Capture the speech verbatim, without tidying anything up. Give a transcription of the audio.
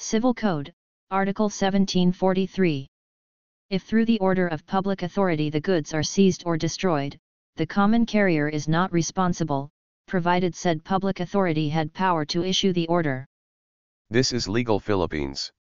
Civil Code, Article seventeen forty-three. If through the order of public authority the goods are seized or destroyed, the common carrier is not responsible, provided said public authority had power to issue the order. This is legal Philippines.